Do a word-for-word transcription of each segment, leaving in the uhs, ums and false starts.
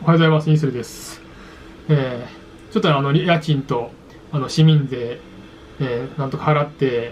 おはようございます。インスルです。えー、ちょっとあの家賃とあの市民税、えー、なんとか払って、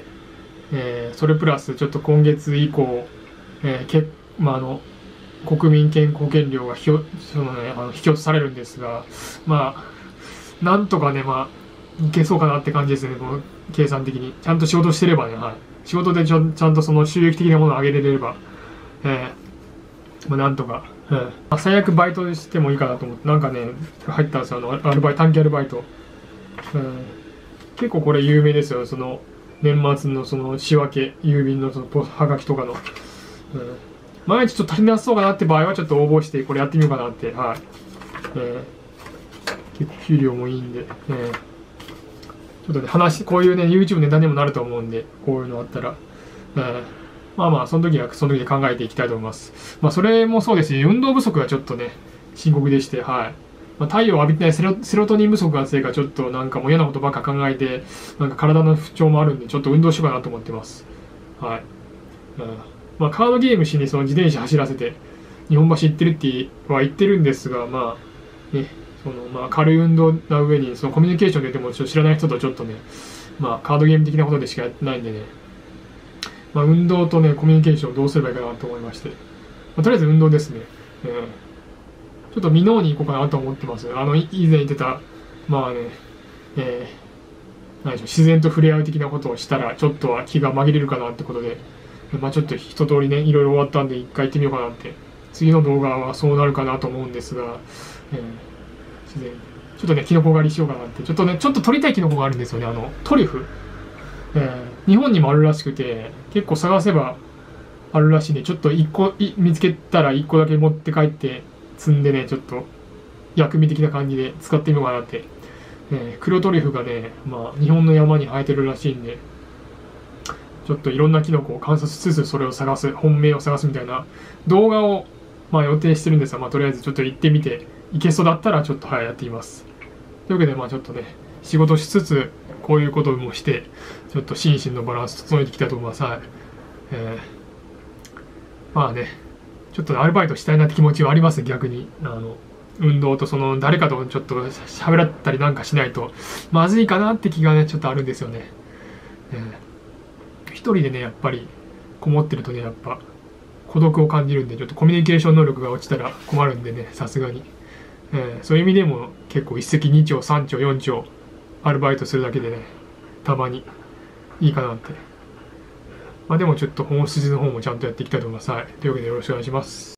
えー、それプラスちょっと今月以降、えーけまあ、あの国民健康保険料がひょその、ね、あの引き落とされるんですが、まあ、なんとかね、まあ、いけそうかなって感じですね、もう計算的に。ちゃんと仕事してればね、はい、仕事でちょちゃんとその収益的なものを上げれれば、えーまあ、なんとか。うん、最悪バイトしてもいいかなと思って、なんかね、入ったんですよ、あのアルバイト、短期アルバイト。うん、結構これ有名ですよ、その年末のその仕分け、郵便のそのポはがきとかの。うん、毎日ちょっと足りなそうかなって場合は、ちょっと応募して、これやってみようかなって、はい。えー、結構給料もいいんで、えー、ちょっとね、話、こういうね、YouTube ネタにもなると思うんで、こういうのあったら。えーまあまあ、その時はその時で考えていきたいと思います。まあ、それもそうですし、運動不足がちょっとね、深刻でして、はい。まあ、太陽を浴びてないセロセロトニン不足がせいか、ちょっとなんかもう嫌なことばっか考えて、なんか体の不調もあるんで、ちょっと運動しようかなと思ってます。はい。うん、まあ、カードゲームしにその自転車走らせて、日本橋行ってるっては言ってるんですが、まあ、ね、そのまあ軽い運動な上に、そのコミュニケーションで言ってもちょっと知らない人とちょっとね、まあ、カードゲーム的なことでしかやってないんでね、まあ、運動とね、コミュニケーションをどうすればいいかなと思いまして、まあ、とりあえず運動ですね。うん、ちょっと箕面に行こうかなと思ってます。あの、以前言ってた、まあね、えー、何でしょう、自然と触れ合う的なことをしたら、ちょっとは気が紛れるかなってことで、まあちょっと一通りね、いろいろ終わったんで、一回行ってみようかなって。次の動画はそうなるかなと思うんですが、えー、自然、ちょっとね、キノコ狩りしようかなって。ちょっとね、ちょっと取りたいキノコがあるんですよね。あの、トリュフ。えー、日本にもあるらしくて、結構探せばあるらしいんで、ちょっと一個い見つけたら一個だけ持って帰って積んでね、ちょっと薬味的な感じで使ってみようかなって。えー、黒トリュフがね、まあ日本の山に生えてるらしいんで、ちょっといろんなキノコを観察しつつそれを探す、本命を探すみたいな動画をまあ予定してるんですが、まあとりあえずちょっと行ってみて、いけそうだったらちょっとはいやってみます。というわけで、まあちょっとね、仕事しつつ、こういうこともして、ちょっと心身のバランス整えていきたいと思います。はい。えー、まあね、ちょっとアルバイトしたいなって気持ちはあります、逆に。あの、運動とその、誰かとちょっと喋らったりなんかしないと、まずいかなって気がね、ちょっとあるんですよね。えー、一人でね、やっぱり、こもってるとね、やっぱ、孤独を感じるんで、ちょっとコミュニケーション能力が落ちたら困るんでね、さすがに。えー、そういう意味でも結構一石二鳥三鳥四鳥アルバイトするだけでね、たまにいいかなって。まあでもちょっと本筋の方もちゃんとやっていきたいと思います。はい。というわけでよろしくお願いします。